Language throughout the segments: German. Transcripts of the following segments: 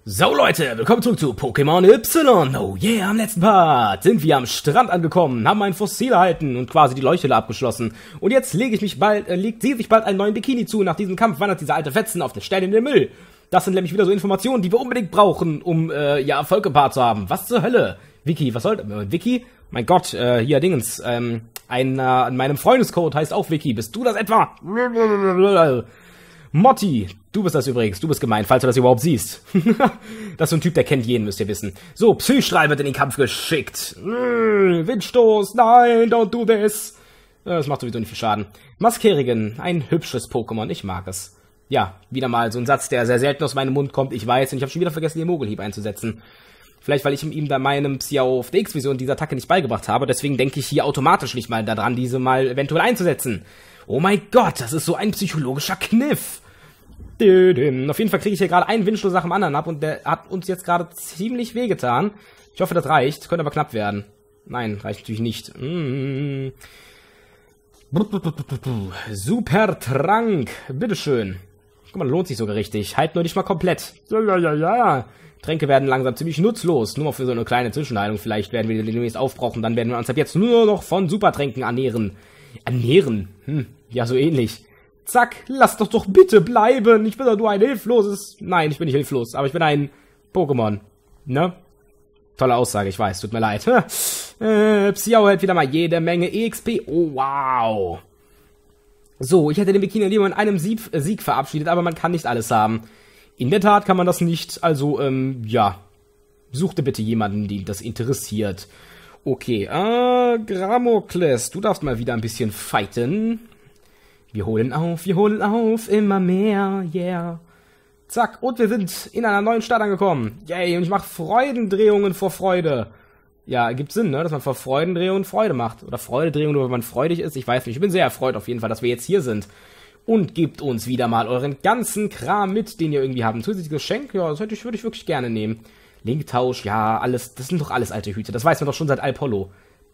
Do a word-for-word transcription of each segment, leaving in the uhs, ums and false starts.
So Leute, willkommen zurück zu Pokémon Y. Oh yeah, am letzten Part sind wir am Strand angekommen, haben ein Fossil erhalten und quasi die Leuchthülle abgeschlossen. Und jetzt lege ich mich bald, äh, legt sie sich bald einen neuen Bikini zu. Nach diesem Kampf wandert dieser alte Fetzen auf der Stelle in den Müll. Das sind nämlich wieder so Informationen, die wir unbedingt brauchen, um, äh, ja, Erfolg im Part zu haben. Was zur Hölle? Vicky, was soll das? Äh, Vicky? Mein Gott, äh, hier Dingens, ähm, einer in meinem Freundescode heißt auch Vicky. Bist du das etwa? Motti, du bist das übrigens, du bist gemein, falls du das überhaupt siehst. Das ist so ein Typ, der kennt jeden, müsst ihr wissen. So, Psystrahl wird in den Kampf geschickt. Mm, Windstoß, nein, don't do this. Das macht sowieso nicht viel Schaden. Maskerigen, ein hübsches Pokémon, ich mag es. Ja, wieder mal so ein Satz, der sehr selten aus meinem Mund kommt, ich weiß, und ich habe schon wieder vergessen, den Mogelhieb einzusetzen. Vielleicht, weil ich ihm da meinem Psiao auf der X-Vision diese Attacke nicht beigebracht habe, deswegen denke ich hier automatisch nicht mal daran, diese mal eventuell einzusetzen. Oh mein Gott, das ist so ein psychologischer Kniff. Auf jeden Fall kriege ich hier gerade einen Windstoß nach dem anderen ab und der hat uns jetzt gerade ziemlich wehgetan. Ich hoffe, das reicht. Könnte aber knapp werden. Nein, reicht natürlich nicht. Mm. Super Trank. Bitteschön. Guck mal, lohnt sich sogar richtig. Halt nur nicht mal komplett. Ja, ja, ja, ja. Tränke werden langsam ziemlich nutzlos. Nur mal für so eine kleine Zwischenheilung. Vielleicht werden wir die demnächst aufbrauchen. Dann werden wir uns ab jetzt nur noch von Supertränken ernähren. Ernähren? Hm, ja, so ähnlich. Zack, lass doch doch bitte bleiben. Ich bin doch nur ein hilfloses... Nein, ich bin nicht hilflos, aber ich bin ein Pokémon. Ne? Tolle Aussage, ich weiß, tut mir leid. äh, Psiao hält wieder mal jede Menge E X P. Oh, wow. So, ich hätte den Bikini lieber in einem Sieg, äh, Sieg verabschiedet, aber man kann nicht alles haben. In der Tat kann man das nicht, also, ähm, ja. Suchte bitte jemanden, den das interessiert. Okay, äh, Gramokles, du darfst mal wieder ein bisschen fighten. Wir holen auf, wir holen auf, immer mehr, yeah. Zack, und wir sind in einer neuen Stadt angekommen. Yay, und ich mache Freudendrehungen vor Freude. Ja, ergibt Sinn, ne, dass man vor Freudendrehungen Freude macht. Oder Freudedrehungen, nur wenn man freudig ist, ich weiß nicht. Ich bin sehr erfreut auf jeden Fall, dass wir jetzt hier sind. Und gebt uns wieder mal euren ganzen Kram mit, den ihr irgendwie habt. Ein zusätzliches Geschenk, ja, das hätte ich, würde ich wirklich gerne nehmen. Linktausch, ja, alles, das sind doch alles alte Hüte. Das weiß man doch schon seit Alpollo.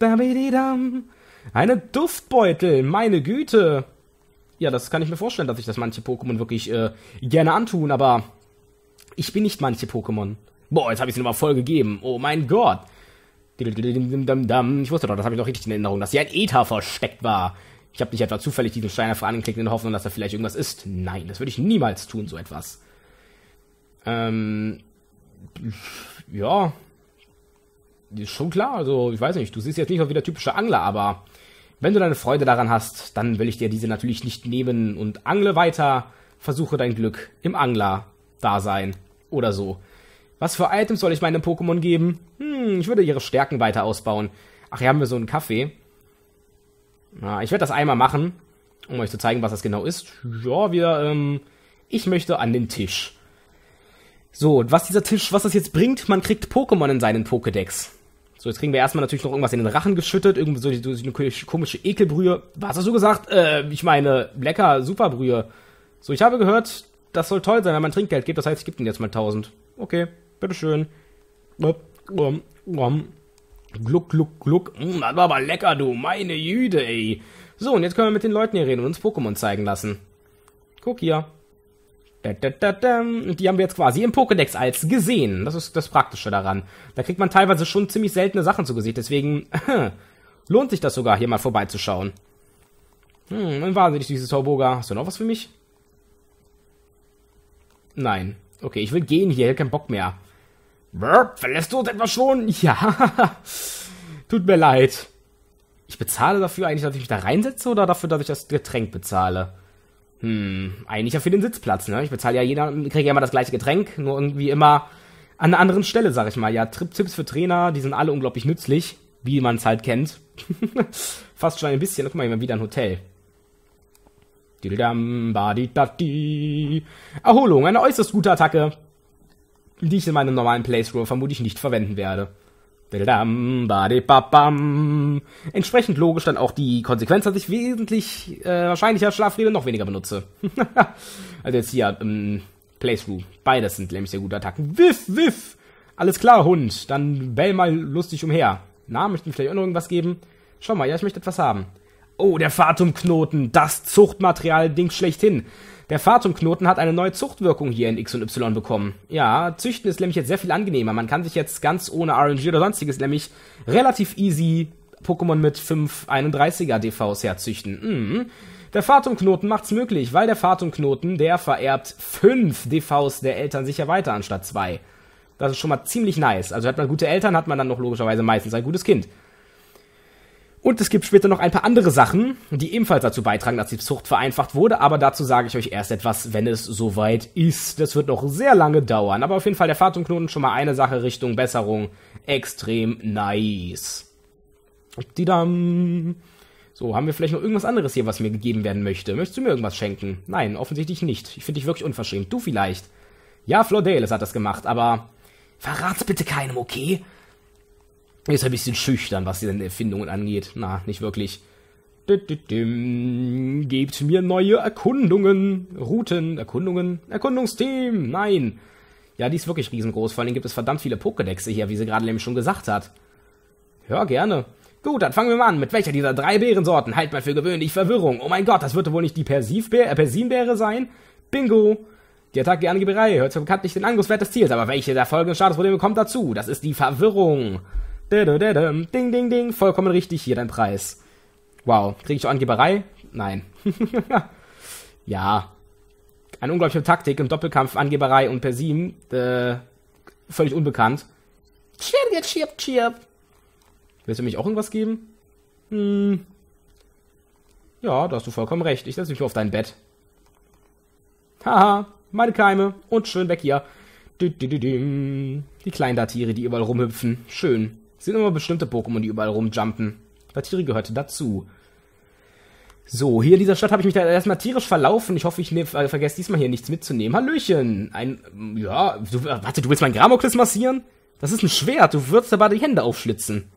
Eine Duftbeutel, meine Güte. Ja, das kann ich mir vorstellen, dass sich das manche Pokémon wirklich äh, gerne antun, aber ich bin nicht manche Pokémon. Boah, jetzt habe ich es nochmal voll gegeben. Oh mein Gott. Ich wusste doch, das habe ich noch richtig in Erinnerung, dass hier ein Ether versteckt war. Ich habe nicht etwa zufällig diesen Stein einfach angeklickt in der Hoffnung, dass da vielleicht irgendwas ist. Nein, das würde ich niemals tun, so etwas. Ähm, ja. Ist schon klar, also ich weiß nicht, du siehst jetzt nicht aus wie der typische Angler, aber... Wenn du deine Freude daran hast, dann will ich dir diese natürlich nicht nehmen und angle weiter, versuche dein Glück im Angler-Dasein oder so. Was für Items soll ich meinem Pokémon geben? Hm, ich würde ihre Stärken weiter ausbauen. Ach, hier haben wir so einen Kaffee. Na, ich werde das einmal machen, um euch zu zeigen, was das genau ist. Ja, wir, ähm, ich möchte an den Tisch. So, was dieser Tisch, was das jetzt bringt, man kriegt Pokémon in seinen Pokédex. So, jetzt kriegen wir erstmal natürlich noch irgendwas in den Rachen geschüttet. Irgendwie so, so eine komische Ekelbrühe. Was hast du gesagt? Äh, ich meine, lecker, super Brühe. So, ich habe gehört, das soll toll sein, wenn man Trinkgeld gibt. Das heißt, ich gebe den jetzt mal tausend. Okay, bitteschön. Gluck, gluck, gluck. Mm, das war aber lecker, du. Meine Jüde, ey. So, und jetzt können wir mit den Leuten hier reden und uns Pokémon zeigen lassen. Guck hier. Und die haben wir jetzt quasi im Pokédex als gesehen. Das ist das Praktische daran. Da kriegt man teilweise schon ziemlich seltene Sachen zu Gesicht. Deswegen lohnt sich das sogar, hier mal vorbeizuschauen. Hm, wahnsinnig süßes Tauboga. Hast du noch was für mich? Nein. Okay, ich will gehen hier. Ich hab keinen Bock mehr. Burp, verlässt du uns etwa schon? Ja. Tut mir leid. Ich bezahle dafür eigentlich, dass ich mich da reinsetze oder dafür, dass ich das Getränk bezahle? Hm, eigentlich ja für den Sitzplatz, ne? Ich bezahle ja jeder, kriege ja immer das gleiche Getränk, nur irgendwie immer an einer anderen Stelle, sag ich mal. Ja, Tipps für Trainer, die sind alle unglaublich nützlich, wie man es halt kennt. Fast schon ein bisschen. Guck mal, hier mal wieder ein Hotel. Erholung, eine äußerst gute Attacke, die ich in meinem normalen Playthrough vermutlich nicht verwenden werde. Entsprechend logisch dann auch die Konsequenz, dass ich wesentlich äh, wahrscheinlicher Schlafrede noch weniger benutze. Also jetzt hier im Playthrough. Beides sind nämlich sehr gute Attacken. Wiff, wiff. Alles klar, Hund. Dann bell mal lustig umher. Na, möchten vielleicht auch noch irgendwas geben? Schau mal, ja, ich möchte etwas haben. Oh, der Fatumknoten. Das Zuchtmaterial-Ding schlechthin. Der Fahrtumknoten hat eine neue Zuchtwirkung hier in X und Y bekommen. Ja, Züchten ist nämlich jetzt sehr viel angenehmer. Man kann sich jetzt ganz ohne R N G oder sonstiges nämlich relativ easy Pokémon mit fünf einunddreißiger D Vs herzüchten. Mhm. Der Fahrtumknoten macht's möglich, weil der Fahrtumknoten, der vererbt fünf D Vs der Eltern sicher weiter anstatt zwei. Das ist schon mal ziemlich nice. Also hat man gute Eltern, hat man dann noch logischerweise meistens ein gutes Kind. Und es gibt später noch ein paar andere Sachen, die ebenfalls dazu beitragen, dass die Zucht vereinfacht wurde, aber dazu sage ich euch erst etwas, wenn es soweit ist. Das wird noch sehr lange dauern, aber auf jeden Fall der Fahrtumknoten schon mal eine Sache Richtung Besserung. Extrem nice. Didam. So, haben wir vielleicht noch irgendwas anderes hier, was mir gegeben werden möchte? Möchtest du mir irgendwas schenken? Nein, offensichtlich nicht. Ich finde dich wirklich unverschämt. Du vielleicht. Ja, Flordelis hat das gemacht, aber verrat's bitte keinem, okay? Er ist ein bisschen schüchtern, was diese Erfindungen angeht. Na, nicht wirklich. Gebt mir neue Erkundungen. Routen, Erkundungen, Erkundungsteam. Nein. Ja, die ist wirklich riesengroß. Vor allem gibt es verdammt viele Pokédexe hier, wie sie gerade nämlich schon gesagt hat. Ja, gerne. Gut, dann fangen wir mal an. Mit welcher dieser drei Beerensorten halt mal für gewöhnlich Verwirrung? Oh mein Gott, das wird wohl nicht die Persivbeere, äh, Persimbeere sein? Bingo. Die Attacke, die Angeberei hört zwar bekanntlich den Angriffswert des Ziels, aber welche der folgenden Statusprobleme kommt dazu? Das ist die Verwirrung. Ding, ding, ding. Vollkommen richtig. Hier dein Preis. Wow. Kriege ich auch Angeberei? Nein. Ja. Eine unglaubliche Taktik im Doppelkampf, Angeberei und Persim. Äh, völlig unbekannt. Chirp, chirp, chirp. Willst du mich auch irgendwas geben? Hm. Ja, da hast du vollkommen recht. Ich setze mich auf dein Bett. Haha. Meine Keime. Und schön weg hier. Die kleinen Datire, die überall rumhüpfen. Schön. Es sind immer bestimmte Pokémon, die überall rumjumpen. Datire gehörte dazu. So, hier in dieser Stadt habe ich mich da erstmal tierisch verlaufen. Ich hoffe, ich ne, äh, vergesse diesmal hier nichts mitzunehmen. Hallöchen. Ein, ja, du, warte, du willst meinen Gramoklis massieren? Das ist ein Schwert. Du würdest dabei die Hände aufschlitzen.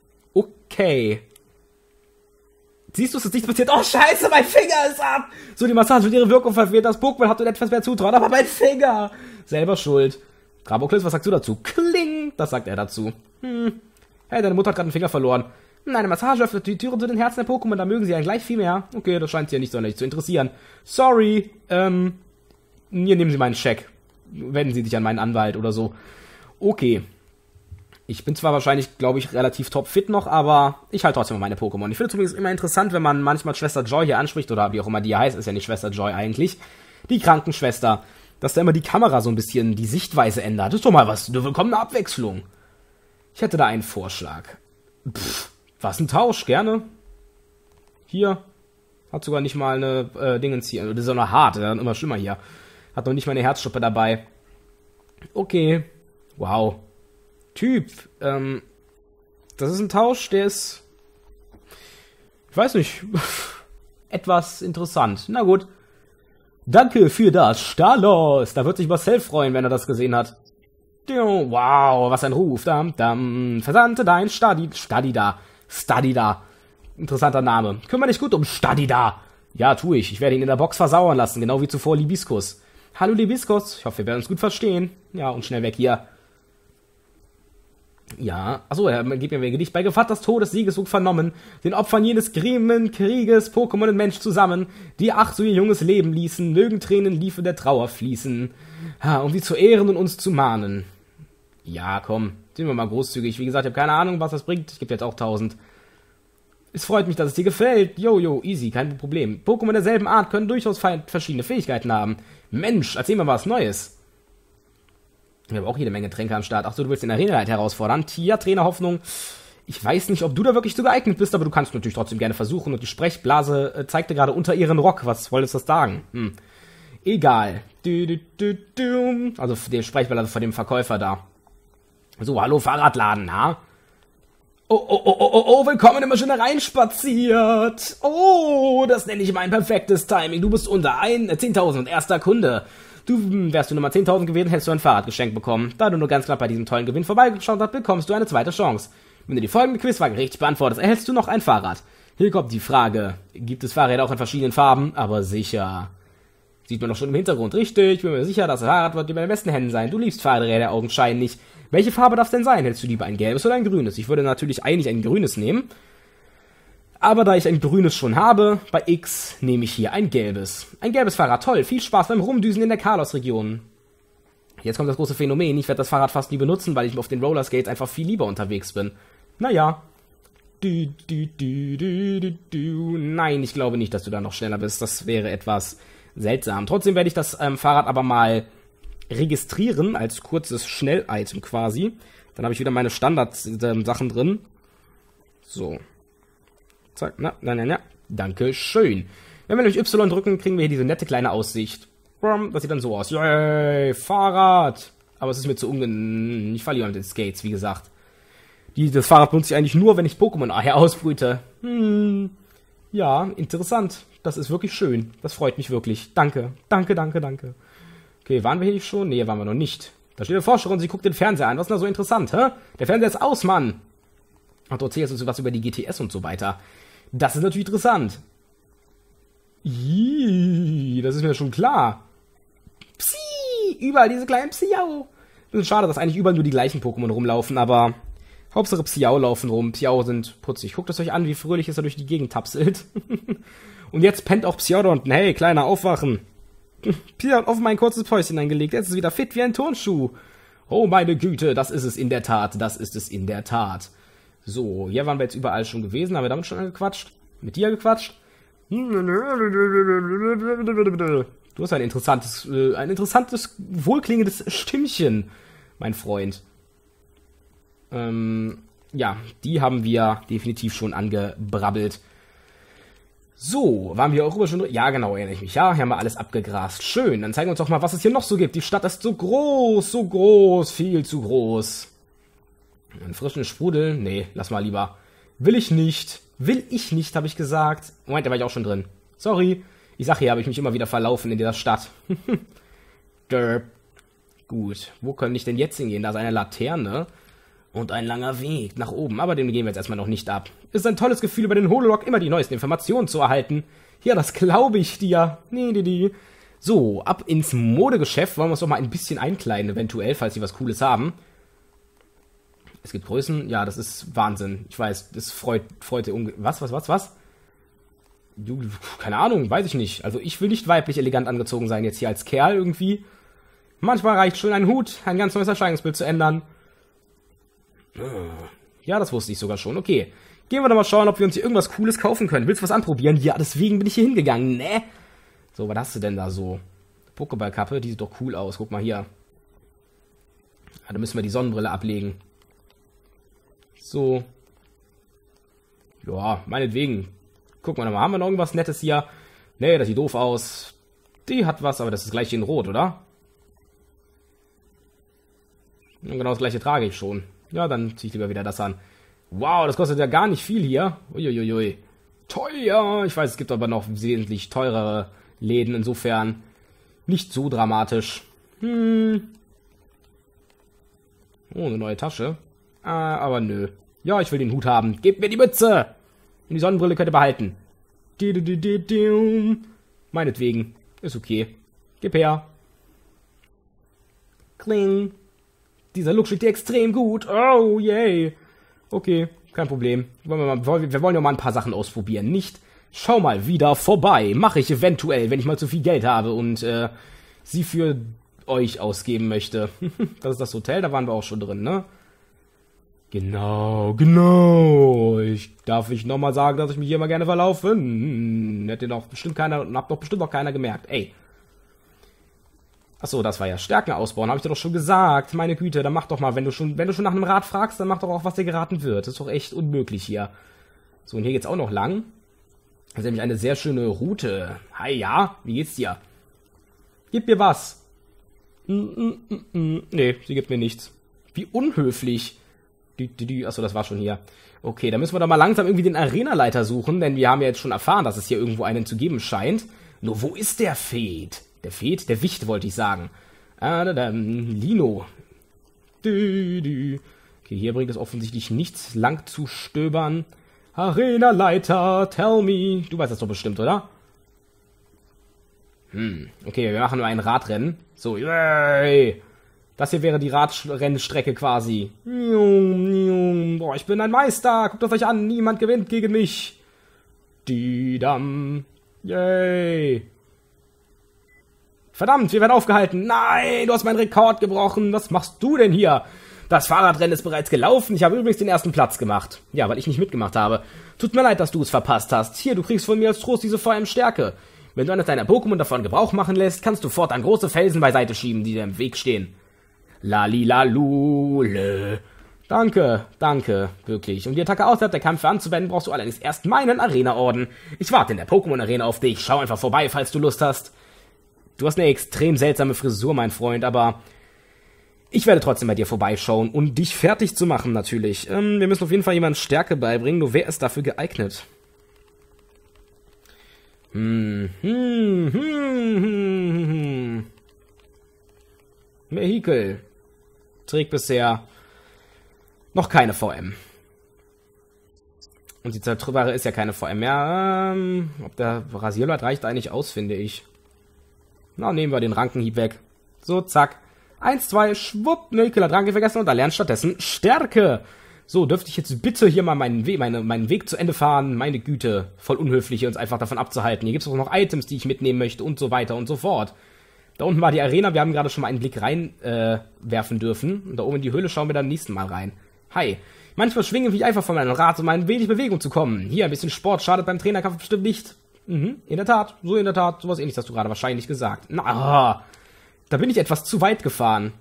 Okay. Siehst du, es ist nichts passiert. Oh, scheiße, mein Finger ist ab. So, die Massage wird ihre Wirkung verfehlt. Das Pokémon hat etwas mehr zutrauen, aber mein Finger. Selber schuld. Gramoklis, was sagst du dazu? Kling. Das sagt er dazu. Hm. Hey, deine Mutter hat gerade einen Finger verloren. Eine Massage öffnet die Türen zu den Herzen der Pokémon, da mögen sie einen gleich viel mehr. Okay, das scheint sie ja nicht sonderlich zu interessieren. Sorry, ähm, hier nehmen Sie meinen Scheck. Wenden Sie sich an meinen Anwalt oder so. Okay. Ich bin zwar wahrscheinlich, glaube ich, relativ topfit noch, aber ich halte trotzdem meine Pokémon. Ich finde es übrigens immer interessant, wenn man manchmal Schwester Joy hier anspricht, oder wie auch immer die hier heißt, ist ja nicht Schwester Joy eigentlich. Die Krankenschwester. Dass da immer die Kamera so ein bisschen die Sichtweise ändert. Das ist doch mal was, eine willkommene Abwechslung. Ich hätte da einen Vorschlag. Pff, was ein Tausch, gerne. Hier. Hat sogar nicht mal eine äh, Dingens hier. Das ist auch noch hart, das ist immer schlimmer hier. Hat noch nicht mal eine Herzstoppe dabei. Okay. Wow. Typ. Ähm, das ist ein Tausch, der ist... Ich weiß nicht. Etwas interessant. Na gut. Danke für das. Stalos. Da wird sich Marcel freuen, wenn er das gesehen hat. Wow, was ein Ruf. Dam, dam. Versandte dein Stadi... Stadida. Stadida. Interessanter Name. Kümmere dich gut um Stadida. Ja, tue ich. Ich werde ihn in der Box versauern lassen, genau wie zuvor Libiskus. Hallo Libiskus. Ich hoffe, wir werden uns gut verstehen. Ja, und schnell weg hier. Ja, achso, er gibt mir ein Gedicht. Bei Gefahr des Todes Siegesruf vernommen, den Opfern jenes grimmen Krieges, Pokémon und Mensch zusammen, die ach so ihr junges Leben ließen, mögen Tränen Liefe der Trauer fließen, ha, um sie zu ehren und uns zu mahnen. Ja, komm, sind wir mal großzügig. Wie gesagt, ich habe keine Ahnung, was das bringt. Ich gebe jetzt auch tausend. Es freut mich, dass es dir gefällt. Jojo, easy, kein Problem. Pokémon derselben Art können durchaus verschiedene Fähigkeiten haben. Mensch, erzähl mal was Neues. Ich habe auch jede Menge Tränke am Start. Achso, du willst den Arena halt herausfordern. Tia, Trainer Hoffnung. Ich weiß nicht, ob du da wirklich so geeignet bist, aber du kannst natürlich trotzdem gerne versuchen. Und die Sprechblase äh, zeigte gerade unter ihren Rock. Was wolltest du das sagen? Hm. Egal. Du, du, du, du. Also die Sprechblase von dem Verkäufer da. So, hallo Fahrradladen, na? Oh, oh, oh, oh, oh, oh, willkommen immer schon hereinspaziert. Oh, das nenne ich mein perfektes Timing. Du bist unter ein, äh, zehntausend und erster Kunde. Du, wärst du Nummer zehntausend gewesen, hättest du ein Fahrrad geschenkt bekommen. Da du nur ganz knapp bei diesem tollen Gewinn vorbeigeschaut hast, bekommst du eine zweite Chance. Wenn du die folgende Quizfrage richtig beantwortest, erhältst du noch ein Fahrrad. Hier kommt die Frage. Gibt es Fahrräder auch in verschiedenen Farben? Aber sicher. Sieht man doch schon im Hintergrund. Richtig, ich bin mir sicher, das Fahrrad wird dir bei den besten Händen sein. Du liebst Fahrräder augenscheinlich. Welche Farbe darf es denn sein? Hättest du lieber ein gelbes oder ein grünes? Ich würde natürlich eigentlich ein grünes nehmen. Aber da ich ein grünes schon habe, bei X nehme ich hier ein gelbes. Ein gelbes Fahrrad, toll, viel Spaß beim Rumdüsen in der Carlos-Region. Jetzt kommt das große Phänomen, ich werde das Fahrrad fast nie benutzen, weil ich auf den Rollerskates einfach viel lieber unterwegs bin. Naja. Du, du, du, du, du, du. Nein, ich glaube nicht, dass du da noch schneller bist. Das wäre etwas seltsam. Trotzdem werde ich das ähm, Fahrrad aber mal registrieren, als kurzes Schnell-Item quasi. Dann habe ich wieder meine Standard-Sachen ähm, drin. So. Zack, na, na, na, na. Dankeschön. Wenn wir durch Y drücken, kriegen wir hier diese nette kleine Aussicht. Das sieht dann so aus. Yay, Fahrrad. Aber es ist mir zu ungen... Ich falle hier mit den Skates, wie gesagt. Die, das Fahrrad benutze ich eigentlich nur, wenn ich Pokémon nachher ausbrüte. Hm. Ja, interessant. Das ist wirklich schön. Das freut mich wirklich. Danke. Danke, danke, danke. Okay, waren wir hier schon? Nee, waren wir noch nicht. Da steht eine Forscherin, sie guckt den Fernseher an. Was ist denn da so interessant, hä? Der Fernseher ist aus, Mann. Ach, du erzählst uns was über die G T S und so weiter. Das ist natürlich interessant. Ih, das ist mir schon klar. Psi! Überall diese kleinen Psiau. Bisschen schade, dass eigentlich überall nur die gleichen Pokémon rumlaufen, aber Hauptsache Psiau laufen rum. Psiau sind putzig. Guckt es euch an, wie fröhlich es da durch die Gegend tapselt. Und jetzt pennt auch Psiau da unten. Hey, Kleiner, aufwachen. Psiau hat offen mein kurzes Päuschen eingelegt. Jetzt ist es wieder fit wie ein Turnschuh. Oh, meine Güte, das ist es in der Tat. Das ist es in der Tat. So, hier waren wir jetzt überall schon gewesen. Haben wir damit schon gequatscht? Mit dir gequatscht? Du hast ein interessantes, äh, ein interessantes, wohlklingendes Stimmchen, mein Freund. Ähm, ja, die haben wir definitiv schon angebrabbelt. So, waren wir auch über schon... Ja, genau, erinnere ich mich. Ja, hier haben wir alles abgegrast. Schön, dann zeigen wir uns doch mal, was es hier noch so gibt. Die Stadt ist so groß, so groß, viel zu groß. Einen frischen Sprudel? Nee, lass mal lieber. Will ich nicht. Will ich nicht, habe ich gesagt. Moment, da war ich auch schon drin. Sorry. Ich sag hier, habe ich mich immer wieder verlaufen in dieser Stadt. Derp. Gut, wo könnte ich denn jetzt hingehen? Da ist eine Laterne und ein langer Weg nach oben. Aber den gehen wir jetzt erstmal noch nicht ab. Es ist ein tolles Gefühl, über den Hololog immer die neuesten Informationen zu erhalten. Ja, das glaube ich dir. Nee, nee, nee. So, ab ins Modegeschäft. Wollen wir uns doch mal ein bisschen einkleiden, eventuell, falls sie was Cooles haben. Es gibt Größen. Ja, das ist Wahnsinn. Ich weiß, das freut, freut ihr unge... Was, was, was, was? Du, keine Ahnung, weiß ich nicht. Also ich will nicht weiblich elegant angezogen sein, jetzt hier als Kerl irgendwie. Manchmal reicht schon ein Hut, ein ganz neues Erscheinungsbild zu ändern. Ja, das wusste ich sogar schon. Okay, gehen wir doch mal schauen, ob wir uns hier irgendwas Cooles kaufen können. Willst du was anprobieren? Ja, deswegen bin ich hier hingegangen, ne? So, was hast du denn da so? Pokéballkappe, die sieht doch cool aus. Guck mal hier. Ja, da müssen wir die Sonnenbrille ablegen. So. Ja, meinetwegen. Guck mal, haben wir noch irgendwas Nettes hier? Nee, das sieht doof aus. Die hat was, aber das ist gleich in Rot, oder? Und genau das gleiche trage ich schon. Ja, dann ziehe ich lieber wieder das an. Wow, das kostet ja gar nicht viel hier. Uiuiui. Teuer. Ich weiß, es gibt aber noch wesentlich teurere Läden. Insofern nicht so dramatisch. Hm. Oh, eine neue Tasche. Ah, aber nö. Ja, ich will den Hut haben. Gebt mir die Mütze. Und die Sonnenbrille könnt ihr behalten. Meinetwegen. Ist okay. Gib her. Kling. Dieser Look steht dir extrem gut. Oh, yay. Okay, kein Problem. Wir wollen, wir wollen ja mal ein paar Sachen ausprobieren. Nicht, schau mal wieder vorbei. Mache ich eventuell, wenn ich mal zu viel Geld habe und äh, sie für euch ausgeben möchte. Das ist das Hotel, da waren wir auch schon drin, ne? Genau, genau. Ich darf ich nochmal sagen, dass ich mich hier mal gerne verlaufe. Hm, hätte doch bestimmt keiner, hab doch bestimmt noch keiner gemerkt. Ey. Achso, das war ja Stärken ausbauen, habe ich dir doch schon gesagt. Meine Güte, dann mach doch mal, wenn du schon, wenn du schon nach einem Rat fragst, dann mach doch auch, was dir geraten wird. Das ist doch echt unmöglich hier. So, und hier geht's auch noch lang. Das ist nämlich eine sehr schöne Route. Hi, ja, wie geht's dir? Gib mir was. Mm, mm, mm, mm. Nee, sie gibt mir nichts. Wie unhöflich. Achso, das war schon hier. Okay, dann müssen wir doch mal langsam irgendwie den Arenaleiter suchen, denn wir haben ja jetzt schon erfahren, dass es hier irgendwo einen zu geben scheint. Nur wo ist der Fed? Der Fed? Der Wicht, wollte ich sagen. Ah, da, da, Lino. Okay, hier bringt es offensichtlich nichts, lang zu stöbern. Arenaleiter, tell me. Du weißt das doch bestimmt, oder? Hm, okay, wir machen nur ein Radrennen. So, yay. Das hier wäre die Radrennstrecke quasi. Boah, ich bin ein Meister. Guckt das euch an. Niemand gewinnt gegen mich. Didam. Yay. Verdammt, wir werden aufgehalten. Nein, du hast meinen Rekord gebrochen. Was machst du denn hier? Das Fahrradrennen ist bereits gelaufen. Ich habe übrigens den ersten Platz gemacht. Ja, weil ich nicht mitgemacht habe. Tut mir leid, dass du es verpasst hast. Hier, du kriegst von mir als Trost diese V M-Stärke. Wenn du eines deiner Pokémon davon Gebrauch machen lässt, kannst du fortan große Felsen beiseite schieben, die dir im Weg stehen. Lalilalule. Danke, danke, wirklich. Um die Attacke außerhalb der Kämpfe anzuwenden, brauchst du allerdings erst meinen Arena-Orden. Ich warte in der Pokémon-Arena auf dich. Schau einfach vorbei, falls du Lust hast. Du hast eine extrem seltsame Frisur, mein Freund, aber ich werde trotzdem bei dir vorbeischauen und dich fertig zu machen, natürlich. Ähm, wir müssen auf jeden Fall jemandem Stärke beibringen, nur wer ist dafür geeignet? Hm, hm, hm, hm, hm. Vehikel. Trägt bisher noch keine V M. Und die Zertrübere ist ja keine V M mehr. Ähm, ob der Rasierlaut reicht eigentlich aus, finde ich. Na, nehmen wir den Rankenhieb weg. So, zack. Eins, zwei, schwupp, Vehikel hat Ranke vergessen und da lernt stattdessen Stärke. So, dürfte ich jetzt bitte hier mal meinen Weg, meine, meinen Weg zu Ende fahren? Meine Güte, voll unhöflich, uns einfach davon abzuhalten. Hier gibt es auch noch Items, die ich mitnehmen möchte und so weiter und so fort. Da unten war die Arena, wir haben gerade schon mal einen Blick rein äh, werfen dürfen. Und da oben in die Höhle schauen wir dann nächsten Mal rein. Hi. Manchmal schwinge ich einfach von meinem Rad, um ein wenig Bewegung zu kommen. Hier, ein bisschen Sport schadet beim Trainerkampf bestimmt nicht. Mhm, in der Tat, so in der Tat, sowas ähnliches hast du gerade wahrscheinlich gesagt. Na, da bin ich etwas zu weit gefahren.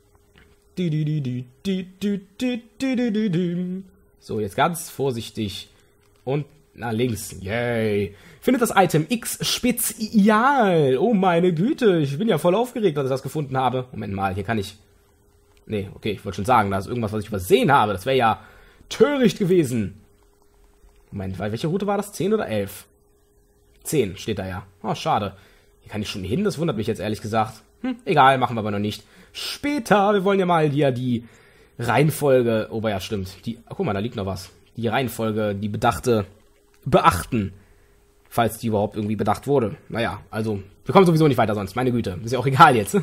So, jetzt ganz vorsichtig. Und nach links. Yay. Findet das Item X Spezial. Oh meine Güte, ich bin ja voll aufgeregt, dass ich das gefunden habe. Moment mal, hier kann ich... Nee, okay, ich wollte schon sagen, da ist irgendwas, was ich übersehen habe. Das wäre ja töricht gewesen. Moment, welche Route war das? zehn oder elf? zehn steht da ja. Oh, schade. Hier kann ich schon hin, das wundert mich jetzt ehrlich gesagt. Hm, egal, machen wir aber noch nicht. Später, wir wollen ja mal hier die Reihenfolge... Oh, ja, stimmt. Die, oh, guck mal, da liegt noch was. Die Reihenfolge, die bedachte... beachten. Falls die überhaupt irgendwie bedacht wurde. Naja, also, wir kommen sowieso nicht weiter sonst. Meine Güte, ist ja auch egal jetzt.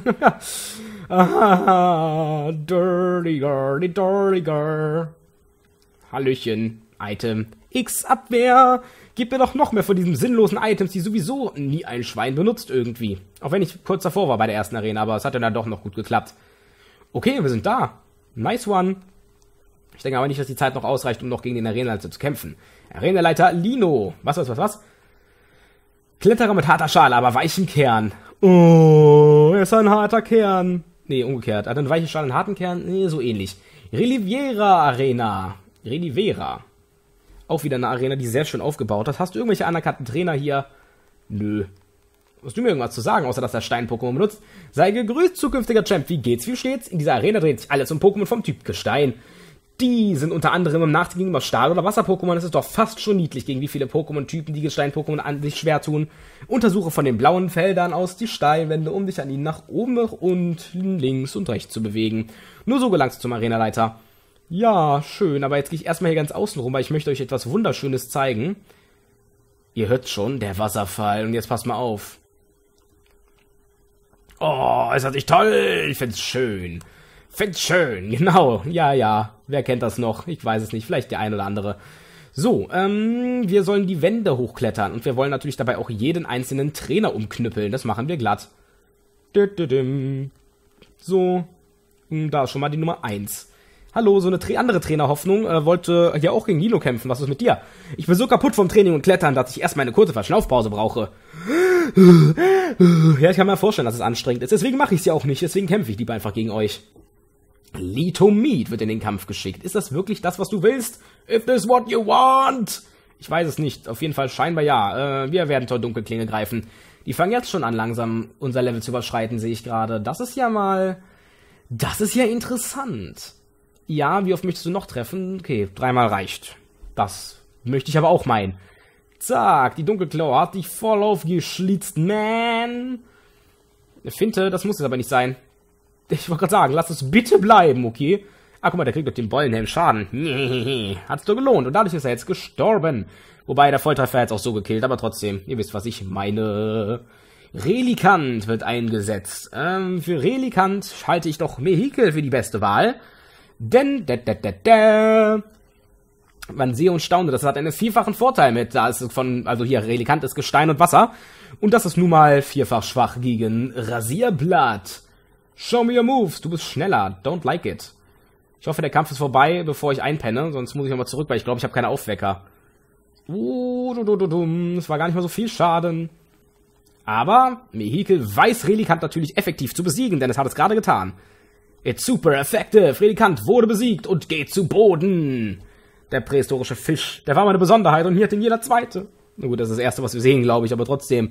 Ah, dirty girl, die dirty girl. Hallöchen, Item X Abwehr. Gib mir doch noch mehr von diesen sinnlosen Items, die sowieso nie ein Schwein benutzt irgendwie. Auch wenn ich kurz davor war bei der ersten Arena, aber es hat ja dann doch noch gut geklappt. Okay, wir sind da. Nice one. Ich denke aber nicht, dass die Zeit noch ausreicht, um noch gegen den Arenaleiter zu kämpfen. Arenaleiter Lino. Was, was, was, was? Kletterer mit harter Schale, aber weichen Kern. Oh, er ist ein harter Kern. Nee, umgekehrt. Hat eine weiche Schale, einen harten Kern? Nee, so ähnlich. Reliviera Arena. Relivera. Auch wieder eine Arena, die sehr schön aufgebaut hat. Hast du irgendwelche anerkannten Trainer hier? Nö. Hast du mir irgendwas zu sagen, außer dass er Stein-Pokémon benutzt? Sei gegrüßt, zukünftiger Champ. Wie geht's, wie steht's? In dieser Arena dreht sich alles um Pokémon vom Typ Gestein. Die sind unter anderem im Nachteil gegenüber Stahl- oder Wasser-Pokémon. Es ist doch fast schon niedlich, gegen wie viele Pokémon-Typen die Gestein-Pokémon an sich schwer tun. Untersuche von den blauen Feldern aus die Steinwände, um dich an ihnen nach oben und links und rechts zu bewegen. Nur so gelangst du zum Arenaleiter. Ja, schön, aber jetzt gehe ich erstmal hier ganz außen rum, weil ich möchte euch etwas Wunderschönes zeigen. Ihr hört schon, der Wasserfall. Und jetzt passt mal auf. Oh, ist das nicht toll? Ich find's schön. Find's schön, genau. Ja, ja. Wer kennt das noch? Ich weiß es nicht. Vielleicht der ein oder andere. So, ähm, wir sollen die Wände hochklettern. Und wir wollen natürlich dabei auch jeden einzelnen Trainer umknüppeln. Das machen wir glatt. So. Da ist schon mal die Nummer eins. Hallo, so eine Tra- andere Trainerhoffnung äh, wollte ja auch gegen Nilo kämpfen. Was ist mit dir? Ich bin so kaputt vom Training und Klettern, dass ich erstmal eine kurze Verschnaufpause brauche. Ja, ich kann mir vorstellen, dass es anstrengend ist. Deswegen mache ich es ja auch nicht. Deswegen kämpfe ich lieber einfach gegen euch. Litomid wird in den Kampf geschickt. Ist das wirklich das, was du willst? If this what you want? Ich weiß es nicht. Auf jeden Fall scheinbar ja. Äh, wir werden zur Dunkelklinge greifen. Die fangen jetzt schon an, langsam unser Level zu überschreiten, sehe ich gerade. Das ist ja mal... Das ist ja interessant. Ja, wie oft möchtest du noch treffen? Okay, dreimal reicht. Das möchte ich aber auch meinen. Zack, die Dunkelklaue hat dich voll aufgeschlitzt, man. Finte, das muss jetzt aber nicht sein. Ich wollte gerade sagen, lass es bitte bleiben, okay? Ah, guck mal, der kriegt doch den Bollenhelm Schaden. Hat's doch gelohnt. Und dadurch ist er jetzt gestorben. Wobei, der Volltreffer jetzt auch so gekillt, aber trotzdem, ihr wisst, was ich meine. Relikant wird eingesetzt. Ähm, für Relikant halte ich doch Vehikel für die beste Wahl. Denn, da, da, da, da. Man sehe und staune, das hat einen vierfachen Vorteil mit, da ist es von, also hier, Relikant ist Gestein und Wasser. Und das ist nun mal vierfach schwach gegen Rasierblatt. Show me your moves, du bist schneller, don't like it. Ich hoffe, der Kampf ist vorbei, bevor ich einpenne, sonst muss ich nochmal zurück, weil ich glaube, ich habe keine Aufwecker. Uh, du, du, du, du, das war gar nicht mal so viel Schaden. Aber Mehikel weiß Relikant natürlich effektiv zu besiegen, denn es hat es gerade getan. It's super effective, Relikant wurde besiegt und geht zu Boden. Der prähistorische Fisch, der war mal eine Besonderheit und hier hat ihn jeder Zweite. Na gut, das ist das Erste, was wir sehen, glaube ich, aber trotzdem.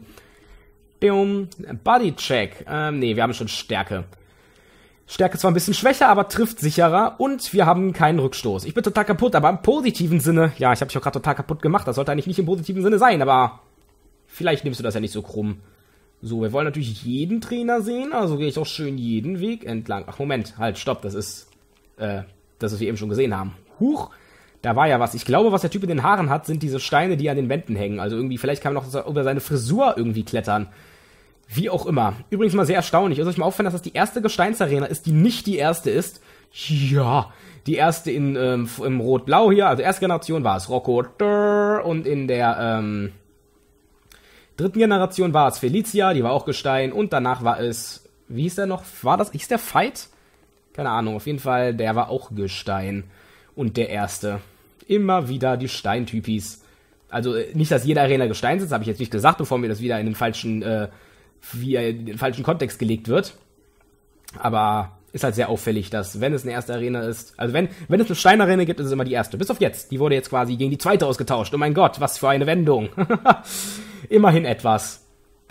Bodycheck. Ähm, nee, wir haben schon Stärke. Stärke zwar ein bisschen schwächer, aber trifft sicherer und wir haben keinen Rückstoß. Ich bin total kaputt, aber im positiven Sinne, ja, ich habe mich auch gerade total kaputt gemacht, das sollte eigentlich nicht im positiven Sinne sein, aber vielleicht nimmst du das ja nicht so krumm. So, wir wollen natürlich jeden Trainer sehen, also gehe ich auch schön jeden Weg entlang. Ach, Moment, halt, stopp, das ist, äh, das, was wir eben schon gesehen haben. Huch, da war ja was. Ich glaube, was der Typ in den Haaren hat, sind diese Steine, die an den Wänden hängen. Also irgendwie, vielleicht kann man noch über seine Frisur irgendwie klettern. Wie auch immer. Übrigens mal sehr erstaunlich. Ist euch mal auffallen, dass das die erste Gesteinsarena ist, die nicht die erste ist? Ja, die erste in ähm, im Rot-Blau hier, also erste Generation war es Rocco und in der ähm, dritten Generation war es Felicia, die war auch Gestein und danach war es, wie hieß der noch? War das, hieß der Fight? Keine Ahnung, auf jeden Fall, der war auch Gestein und der erste. Immer wieder die Steintypis. Also nicht, dass jede Arena Gestein ist, habe ich jetzt nicht gesagt, bevor mir das wieder in den falschen äh, wie er in den falschen Kontext gelegt wird. Aber ist halt sehr auffällig, dass, wenn es eine erste Arena ist, also wenn, wenn es eine Steinarena gibt, ist es immer die erste. Bis auf jetzt. Die wurde jetzt quasi gegen die zweite ausgetauscht. Oh mein Gott, was für eine Wendung. Immerhin etwas.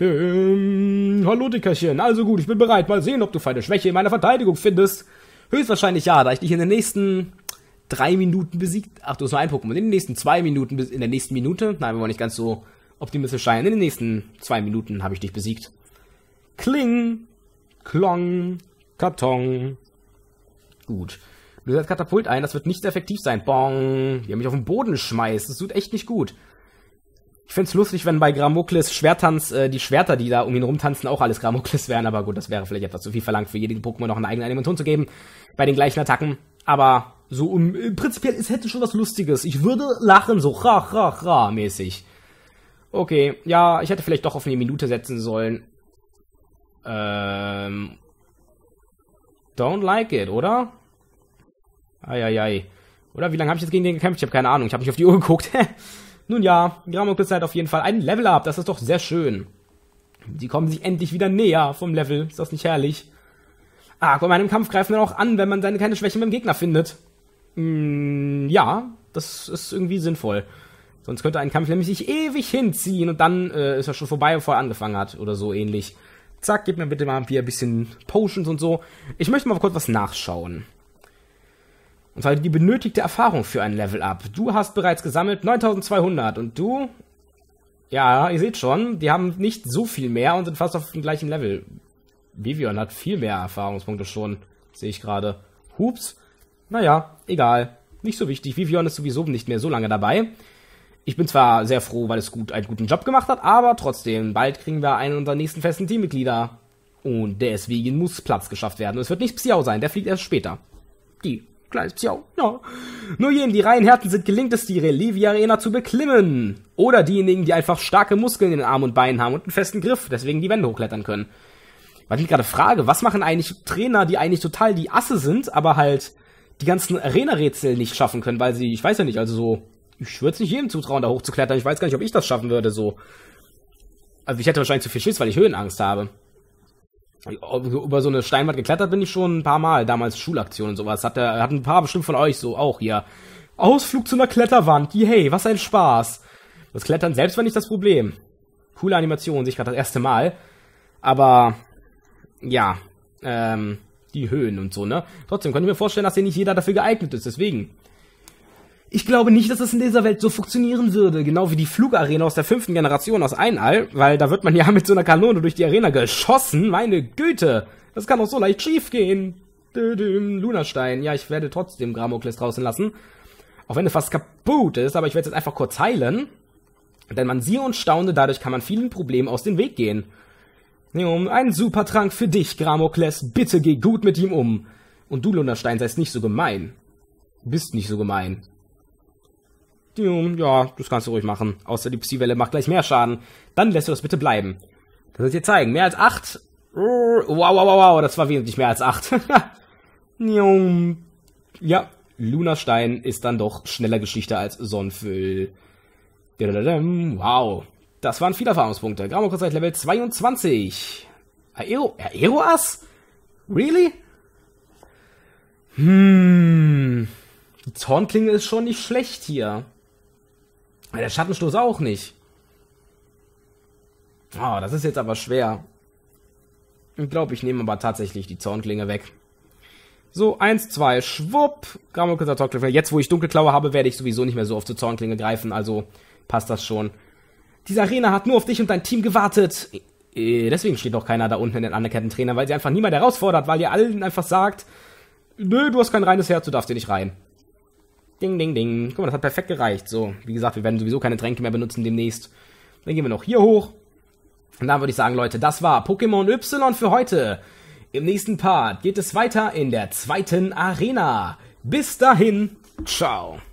Ähm, hallo Dickerchen, also gut, ich bin bereit. Mal sehen, ob du eine Schwäche in meiner Verteidigung findest. Höchstwahrscheinlich ja, da ich dich in den nächsten drei Minuten besiegt. Ach, du hast nur ein Pokémon. In den nächsten zwei Minuten, in der nächsten Minute. Nein, wir wollen nicht ganz so optimistisch sein. In den nächsten zwei Minuten habe ich dich besiegt. Kling, Klong, Karton. Gut. Du setzt Katapult ein, das wird nicht sehr effektiv sein. Bong. Die haben mich auf den Boden schmeißt. Das tut echt nicht gut. Ich find's lustig, wenn bei Gramokles Schwertanz äh, die Schwerter, die da um ihn rumtanzen, auch alles Gramokles wären. Aber gut, das wäre vielleicht etwas zu viel verlangt, für jeden Pokémon noch einen eigenen Animation zu geben. Bei den gleichen Attacken. Aber so um, äh, prinzipiell, es hätte schon was Lustiges. Ich würde lachen, so ra, ra, ra mäßig. Okay, ja, ich hätte vielleicht doch auf eine Minute setzen sollen. Ähm. Don't like it, oder? Eieiei. Oder wie lange habe ich jetzt gegen den gekämpft? Ich habe keine Ahnung. Ich habe nicht auf die Uhr geguckt. Nun ja, Gramokles hat auf jeden Fall ein Level-Up. Das ist doch sehr schön. Sie kommen sich endlich wieder näher vom Level. Ist das nicht herrlich? Ah, guck mal, im Kampf greifen wir auch an, wenn man seine keine Schwächen beim Gegner findet. Hm, ja, das ist irgendwie sinnvoll. Sonst könnte ein Kampf nämlich sich ewig hinziehen und dann äh, ist er schon vorbei, bevor er angefangen hat oder so ähnlich. Zack, gib mir bitte mal hier ein bisschen Potions und so. Ich möchte mal kurz was nachschauen. Und zwar die benötigte Erfahrung für ein Level-Up. Du hast bereits gesammelt neuntausendzweihundert und du? Ja, ihr seht schon, die haben nicht so viel mehr und sind fast auf dem gleichen Level. Vivian hat viel mehr Erfahrungspunkte schon, sehe ich gerade. Hups. Naja, egal. Nicht so wichtig. Vivian ist sowieso nicht mehr so lange dabei. Ich bin zwar sehr froh, weil es gut einen guten Job gemacht hat, aber trotzdem, bald kriegen wir einen unserer nächsten festen Teammitglieder. Und deswegen muss Platz geschafft werden. Und es wird nicht Xiao sein, der fliegt erst später. Die kleine Xiao, ja. Nur jenen, die reinen Härten sind, gelingt es, die Relivi-Arena zu beklimmen. Oder diejenigen, die einfach starke Muskeln in den Armen und Beinen haben und einen festen Griff, deswegen die Wände hochklettern können. Weil ich mich gerade frage, was machen eigentlich Trainer, die eigentlich total die Asse sind, aber halt die ganzen Arena-Rätsel nicht schaffen können, weil sie, ich weiß ja nicht, also so... Ich würde es nicht jedem zutrauen, da hochzuklettern. Ich weiß gar nicht, ob ich das schaffen würde, so. Also ich hätte wahrscheinlich zu viel Schiss, weil ich Höhenangst habe. Über so eine Steinwand geklettert bin ich schon ein paar Mal. Damals Schulaktionen und sowas. Hat der, hat ein paar bestimmt von euch so auch hier. Ausflug zu einer Kletterwand. Yay, was ein Spaß. Das Klettern selbst war nicht das Problem. Coole Animation, sehe ich gerade das erste Mal. Aber, ja, ähm, die Höhen und so, ne? Trotzdem könnte ich mir vorstellen, dass hier nicht jeder dafür geeignet ist, deswegen. Ich glaube nicht, dass es in dieser Welt so funktionieren würde, genau wie die Flugarena aus der fünften Generation aus Einall, weil da wird man ja mit so einer Kanone durch die Arena geschossen, meine Güte, das kann doch so leicht schief gehen. Lunastein, ja, ich werde trotzdem Gramokles draußen lassen, auch wenn er fast kaputt ist, aber ich werde es jetzt einfach kurz heilen, denn man siehe und staune, dadurch kann man vielen Problemen aus dem Weg gehen. Ein Supertrank für dich, Gramokles, bitte geh gut mit ihm um. Und du, Lunastein, seist nicht so gemein. Bist nicht so gemein. Ja, das kannst du ruhig machen. Außer die Psy-Welle macht gleich mehr Schaden. Dann lässt du das bitte bleiben. Das soll ich dir zeigen. Mehr als acht. Wow, wow, wow, wow. Das war wesentlich mehr als acht. Ja, Lunastein ist dann doch schneller Geschichte als Sonnenfüll. Wow. Das waren viele Erfahrungspunkte. Grammokurzeit Level zweiundzwanzig. Aero, Aeroas? Really? Hm. Die Zornklinge ist schon nicht schlecht hier. Der Schattenstoß auch nicht. Oh, das ist jetzt aber schwer. Ich glaube, ich nehme aber tatsächlich die Zornklinge weg. So, eins, zwei, schwupp. Grammokurzeit Zornklinge. Jetzt, wo ich Dunkelklaue habe, werde ich sowieso nicht mehr so oft zur Zornklinge greifen, also passt das schon. Diese Arena hat nur auf dich und dein Team gewartet. Deswegen steht auch keiner da unten in den anerkannten Trainer, weil sie einfach niemand herausfordert, weil ihr allen einfach sagt, nö, du hast kein reines Herz, du darfst hier nicht rein. Ding, ding, ding. Guck mal, das hat perfekt gereicht. So, wie gesagt, wir werden sowieso keine Tränke mehr benutzen demnächst. Dann gehen wir noch hier hoch. Und dann würde ich sagen, Leute, das war Pokémon Y für heute. Im nächsten Part geht es weiter in der zweiten Arena. Bis dahin, ciao.